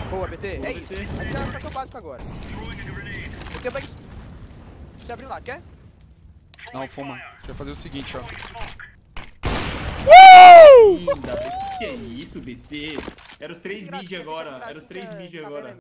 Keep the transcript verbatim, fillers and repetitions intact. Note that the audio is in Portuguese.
Boa, B T. Boa, É B isso. T. A gente vai lançar seu básico agora. B T vai... Você abriu lá, quer? Não, fuma. A gente vai fazer o seguinte, ó. Linda, que é isso, B T? Era os três Que gracinha, mid fica agora, de era os três gracinha, mid tá agora. vendo?